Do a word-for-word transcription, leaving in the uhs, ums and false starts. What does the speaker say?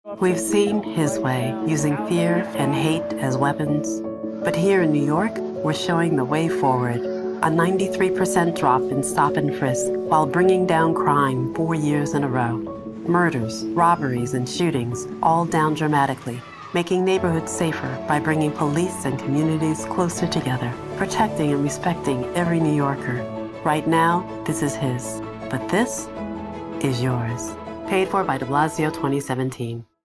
We've seen his way, using fear and hate as weapons. But here in New York, we're showing the way forward. A ninety-three percent drop in stop and frisk while bringing down crime four years in a row. Murders, robberies, and shootings all down dramatically, making neighborhoods safer by bringing police and communities closer together, protecting and respecting every New Yorker. Right now, this is his, but this is yours. Paid for by de Blasio twenty seventeen.